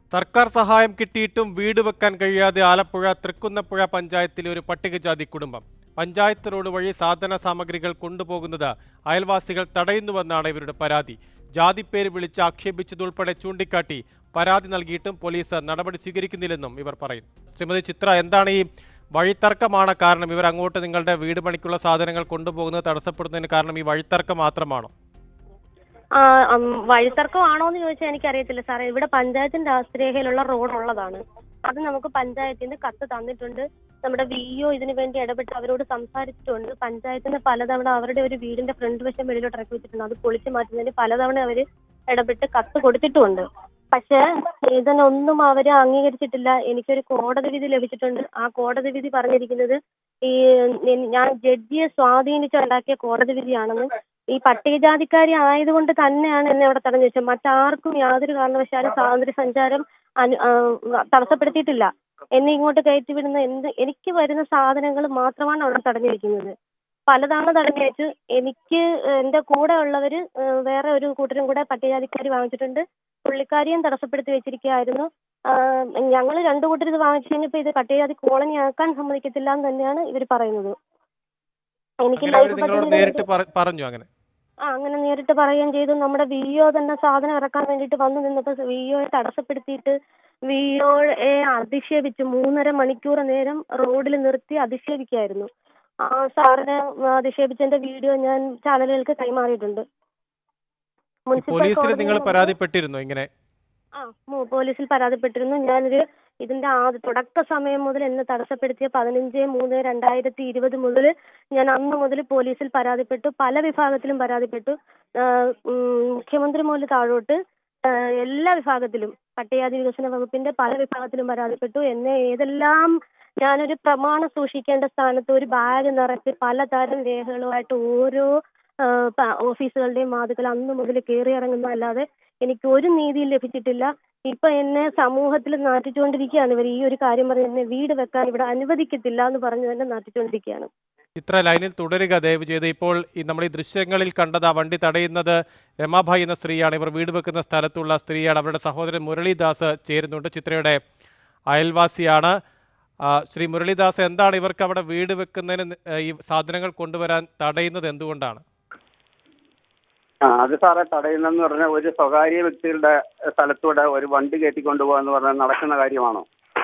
സർക്കാർ സഹായം കിട്ടിയിട്ടും വീട് വെക്കാൻ കഴിയാതെ ആലപ്പുഴ തൃക്കുന്നപ്പുഴ പഞ്ചായത്തിലെ ഒരു പട്ടികജാതി കുടുംബം. പഞ്ചായത്ത് റോഡ് വഴി സാധന സാമഗ്രികൾ കൊണ്ടുപോകുന്നത് അയൽവാസികൾ തടയുന്നുവെന്നാണ് ഇവരുടെ പരാതി. ജാതിപ്പേര് വിളിച്ച് ആക്ഷേപിച്ചതുൾപ്പെടെ ചൂണ്ടിക്കാട്ടി പരാതി നൽകിയിട്ടും പോലീസ് നടപടി സ്വീകരിക്കുന്നില്ലെന്നും ഇവർ പറയുന്നു. ശ്രീമതി ചിത്ര, എന്താണ് ഈ വഴിത്തർക്കമാണ് കാരണം? ഇവർ അങ്ങോട്ട് നിങ്ങളുടെ വീട് പണിക്കുള്ള സാധനങ്ങൾ കൊണ്ടുപോകുന്നത് തടസ്സപ്പെടുന്നതിന് കാരണം ഈ വഴിത്തർക്കം മാത്രമാണോ? വഴിത്തർക്കമാണോ എന്ന് ചോദിച്ചാൽ എനിക്കറിയത്തില്ല സാറേ. ഇവിടെ പഞ്ചായത്തിന്റെ ആസ്തിരേഖയിലുള്ള റോഡ് ഉള്ളതാണ്. അത് നമുക്ക് പഞ്ചായത്തിന് കത്ത് തന്നിട്ടുണ്ട്. നമ്മുടെ VO ഇതിനു വേണ്ടി ഇടപെട്ട് അവരോട് സംസാരിച്ചിട്ടുണ്ട്. പഞ്ചായത്തിന് പലതവണ അവരുടെ ഒരു വീടിന്റെ ഫ്രണ്ട് വശം വെളിയിലോട്ട് ഇറക്കി വെച്ചിട്ടുണ്ട്. അത് പൊളിച്ചു മാറ്റുന്നതിന് പലതവണ അവര് ഇടപെട്ട് കത്ത് കൊടുത്തിട്ടുമുണ്ട്. പക്ഷെ ഇതിനൊന്നും അവര് അംഗീകരിച്ചിട്ടില്ല. എനിക്കൊരു കോടതി വിധി ലഭിച്ചിട്ടുണ്ട്. ആ കോടതി വിധി പറഞ്ഞിരിക്കുന്നത് ഞാൻ ജഡ്ജിയെ സ്വാധീനിച്ചുണ്ടാക്കിയ കോടതി വിധിയാണെന്ന്. ഈ പട്ടികജാതിക്കാരി ആയതുകൊണ്ട് തന്നെയാണ് എന്നെ അവിടെ തടഞ്ഞു വെച്ചത്. മറ്റാർക്കും യാതൊരു കാരണവശാലും സ്വാതന്ത്ര്യ സഞ്ചാരം തടസ്സപ്പെടുത്തിയിട്ടില്ല. എന്നെ ഇങ്ങോട്ട് കയറ്റിവിടുന്ന എനിക്ക് വരുന്ന സാധനങ്ങൾ മാത്രമാണ് അവിടെ തടഞ്ഞിരിക്കുന്നത്. പലതവണ തടഞ്ഞു വെച്ചു. എനിക്ക് എന്റെ കൂടെ ഉള്ളവര് വേറെ ഒരു കൂട്ടരും കൂടെ പട്ടികജാതിക്കാരി വാങ്ങിച്ചിട്ടുണ്ട്. പുള്ളിക്കാരിയും തടസ്സപ്പെടുത്തി വെച്ചിരിക്കുകയായിരുന്നു. ഞങ്ങൾ രണ്ടു കൂട്ടർ ഇത് വാങ്ങിച്ചു കഴിഞ്ഞപ്പോ ഇത് പട്ടികജാതി കോളനി ആക്കാൻ സമ്മതിക്കത്തില്ല എന്ന് തന്നെയാണ് ഇവർ പറയുന്നത്. എനിക്ക് അങ്ങനെ നേരിട്ട് പറയുകയും ചെയ്തു. നമ്മുടെ VO തന്നെ സാധനം ഇറക്കാൻ വേണ്ടിയിട്ട് വന്നു നിന്നപ്പോൾ VOയെ തടസ്സപ്പെടുത്തിയിട്ട് VOയെ അധിക്ഷേപിച്ചു. 3.5 മണിക്കൂർ നേരം റോഡിൽ നിർത്തി അധിക്ഷേപിക്കായിരുന്നു. ആ സാറിനെ അധിക്ഷേപിച്ചതിന്റെ വീഡിയോ ഞാൻ ചാനലുകൾക്ക് കൈമാറിയിട്ടുണ്ട്. പോലീസിൽ നിങ്ങൾ പരാതിപ്പെട്ടിരുന്നു ഇങ്ങനെ? പോലീസിൽ പരാതിപ്പെട്ടിരുന്നു. ഞാനൊരു ഇതിന്റെ തുടക്ക സമയം മുതൽ എന്നെ തടസ്സപ്പെടുത്തിയ 15/3/2020 മുതൽ ഞാൻ അന്ന് മുതൽ പോലീസിൽ പരാതിപ്പെട്ടു. പല വിഭാഗത്തിലും പരാതിപ്പെട്ടു. മുഖ്യമന്ത്രി മുതൽ താഴോട്ട് എല്ലാ വിഭാഗത്തിലും, പട്ടികജാതി വികസന വകുപ്പിന്റെ പല വിഭാഗത്തിലും പരാതിപ്പെട്ടു. എന്നെ ഏതെല്ലാം ഞാനൊരു പ്രമാണം സൂക്ഷിക്കേണ്ട സ്ഥാനത്ത് ഒരു ബാഗ് നിറച്ച് പലതരം രേഖകളുമായിട്ട് ഓരോ ഓഫീസുകളുടെയും വാതിക്കൽ അന്ന് മുതൽ കയറി ഇറങ്ങുന്നതല്ലാതെ എനിക്ക് ഒരു നീതിയും ലഭിച്ചിട്ടില്ല. ഇപ്പൊ എന്നെ സമൂഹത്തിൽ നാട്ടിച്ചുകൊണ്ടിരിക്കുകയാണ് ഇവർ. ഈ ഒരു കാര്യം പറഞ്ഞ് എന്നെ വീട് വെക്കാൻ ഇവിടെ അനുവദിക്കത്തില്ല എന്ന് പറഞ്ഞു തന്നെ നാട്ടിച്ചുകൊണ്ടിരിക്കുകയാണ്. ഇത്ര ലൈനിൽ തുടരുക ദയവ് ചെയ്ത്. ഇപ്പോൾ നമ്മൾ ഈ ദൃശ്യങ്ങളിൽ കണ്ടത് ആ വണ്ടി തടയുന്നത് രമാഭായി എന്ന സ്ത്രീയാണ്. ഇവർ വീട് വെക്കുന്ന സ്ഥലത്തുള്ള സ്ത്രീയാണ്. അവരുടെ സഹോദരൻ മുരളീദാസ് ചേരുന്നുണ്ട്, ചിത്രയുടെ അയൽവാസിയാണ്. ശ്രീ മുരളീദാസ്, എന്താണ് ഇവർക്ക് അവിടെ വീട് വെക്കുന്നതിന് ഈ സാധനങ്ങൾ കൊണ്ടുവരാൻ തടയുന്നത്? എന്തുകൊണ്ടാണ്? അത് സാറെ, തടയുന്നെന്ന് പറഞ്ഞാൽ ഒരു സ്വകാര്യ വ്യക്തികളുടെ സ്ഥലത്തൂടെ ഒരു വണ്ടി കയറ്റിക്കൊണ്ടുപോകാന്ന് പറഞ്ഞാൽ നടക്കുന്ന കാര്യമാണോ?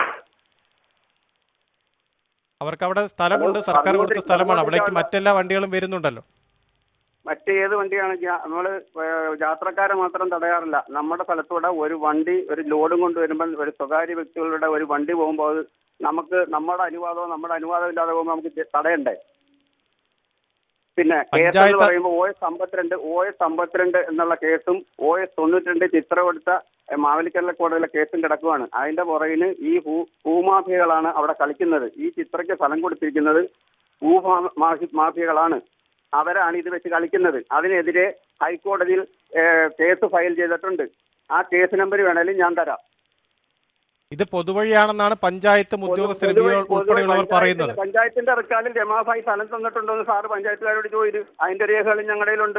അവർക്ക് അവിടെ സ്ഥലമുണ്ട്, സർക്കാർ കൊടുത്ത സ്ഥലമാണ്. അവിടേക്ക് മറ്റെല്ലാ വണ്ടികളും വരുന്നുണ്ടല്ലോ. മറ്റേത് വണ്ടിയാണ്? നമ്മള് യാത്രക്കാരെ മാത്രം തടയാറില്ല. നമ്മുടെ സ്ഥലത്തൂടെ ഒരു വണ്ടി, ഒരു ലോഡും കൊണ്ടുവരുമ്പോൾ ഒരു സ്വകാര്യ വ്യക്തികളുടെ ഒരു വണ്ടി പോകുമ്പോൾ അത് നമുക്ക് നമ്മുടെ അനുവാദം ഇല്ലാതെ പോകുമ്പോൾ നമുക്ക് തടയണ്ടേ? പിന്നെ കേസ് എന്ന് പറയുമ്പോൾ OS 52 എന്നുള്ള കേസും OS 92 ചിത്ര കൊടുത്ത മാവേലിക്കര കോടതിയിലെ കേസും കിടക്കുവാണ്. അതിന്റെ പുറകിന് ഈ ഭൂമാഫിയകളാണ് അവിടെ കളിക്കുന്നത്. ഈ ചിത്രയ്ക്ക് സ്ഥലം കൊടുത്തിരിക്കുന്നത് ഭൂമാഫിയകളാണ്. അവരാണ് ഇത് വെച്ച് കളിക്കുന്നത്. അതിനെതിരെ ഹൈക്കോടതിയിൽ കേസ് ഫയൽ ചെയ്തിട്ടുണ്ട്. ആ കേസ് നമ്പർ വേണേലും ഞാൻ തരാം. ഇത് പൊതുവഴിയാണെന്നാണ് പഞ്ചായത്ത് ഉദ്യോഗസ്ഥർ ഉൾപ്പെടെയുള്ളവർ പറയുന്നത്. പഞ്ചായത്തിന്റെ റെക്കാർഡിൽ രമാഭായി സ്ഥലം തന്നിട്ടുണ്ടോ എന്ന് സാറ് പഞ്ചായത്തുകാരോട് ചോദിച്ചു. അതിന്റെ രേഖകളും ഞങ്ങളുടെയിലുണ്ട്.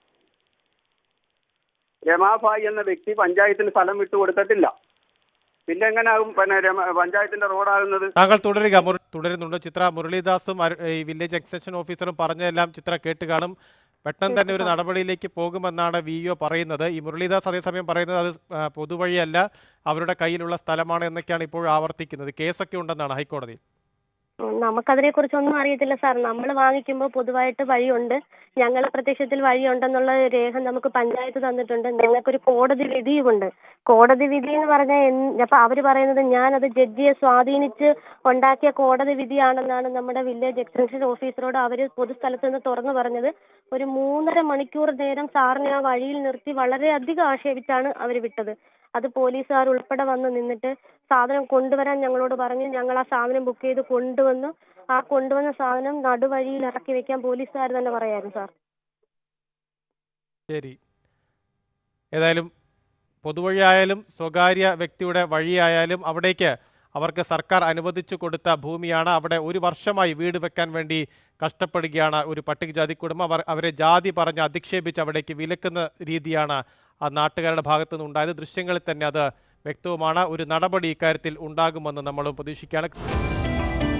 രമാഭായി എന്ന വ്യക്തി പഞ്ചായത്തിന് സ്ഥലം വിട്ടുകൊടുത്തിട്ടില്ല. പിന്നെ എങ്ങനെയാകും പഞ്ചായത്തിന്റെ റോഡാകുന്നത്? താങ്കൾ തുടരുന്നുണ്ട് ചിത്ര. മുരളീദാസും ഈ വില്ലേജ് എക്സ്റ്റൻഷൻ ഓഫീസറും പറഞ്ഞതെല്ലാം ചിത്ര കേട്ട് കാണും. പെട്ടെന്ന് തന്നെ ഒരു നടപടിയിലേക്ക് പോകുമെന്നാണ് VO പറയുന്നത്. ഈ മുരളീദാസ് അതേസമയം പറയുന്നത് അത് പൊതുവഴിയല്ല, അവരുടെ കയ്യിലുള്ള സ്ഥലമാണ് എന്നൊക്കെയാണ് ഇപ്പോൾ ആവർത്തിക്കുന്നത്. കേസൊക്കെ ഉണ്ടെന്നാണ് ഹൈക്കോടതിയിൽ. നമുക്കതിനെ കുറിച്ചൊന്നും അറിയത്തില്ല സാർ. നമ്മൾ വാങ്ങിക്കുമ്പോൾ പൊതുവായിട്ട് വഴിയുണ്ട്, ഞങ്ങൾ പ്രത്യക്ഷത്തിൽ വഴിയുണ്ടെന്നുള്ള രേഖ നമുക്ക് പഞ്ചായത്ത് തന്നിട്ടുണ്ട്. ഞങ്ങൾക്കൊരു കോടതി വിധിയുമുണ്ട്. കോടതി വിധി എന്ന് പറഞ്ഞാൽ അപ്പൊ അവര് പറയുന്നത് ഞാനത് ജഡ്ജിയെ സ്വാധീനിച്ച് ഉണ്ടാക്കിയ കോടതി വിധിയാണെന്നാണ് നമ്മുടെ വില്ലേജ് എക്സ്റ്റൻഷൻ ഓഫീസറോട് അവര് പൊതുസ്ഥലത്ത് നിന്ന് തുറന്നു പറഞ്ഞത്. ഒരു 3.5 മണിക്കൂർ നേരം സാറിനെ ആ വഴിയിൽ നിർത്തി വളരെയധികം ആക്ഷേപിച്ചാണ് അവര് വിട്ടത്. അത് പോലീസുകാർ ഉൾപ്പെടെ വന്ന് നിന്നിട്ട് സാധനം കൊണ്ടുവരാൻ ഞങ്ങളോട് പറഞ്ഞു. ഞങ്ങൾ ആ സാധനം ബുക്ക് ചെയ്ത് കൊണ്ടുവന്നു. ആ കൊണ്ടുവന്ന സാധനം നടുവഴിയിൽ ഇറക്കി വെക്കാൻ പോലീസുകാർ തന്നെ പറയായിരുന്നു സാർ. ശരി, ഏതായാലും പൊതുവഴിയായാലും സ്വകാര്യ വ്യക്തിയുടെ വഴിയായാലും അവിടേക്ക് അവർക്ക് സർക്കാർ അനുവദിച്ചു കൊടുത്ത ഭൂമിയാണ്. അവിടെ 1 വർഷമായി വീട് വെക്കാൻ വേണ്ടി കഷ്ടപ്പെടുകയാണ് ഒരു പട്ടികജാതി കുടുംബം. അവരെ ജാതി പറഞ്ഞ് അധിക്ഷേപിച്ച് അവിടേക്ക് വിലക്കുന്ന രീതിയാണ് ആ നാട്ടുകാരുടെ ഭാഗത്തു നിന്നുണ്ടായത്. ദൃശ്യങ്ങളിൽ തന്നെ അത് വ്യക്തവുമാണ്. ഒരു നടപടി ഇക്കാര്യത്തിൽ ഉണ്ടാകുമെന്ന് നമ്മളും പ്രതീക്ഷിക്കുകയാണ്.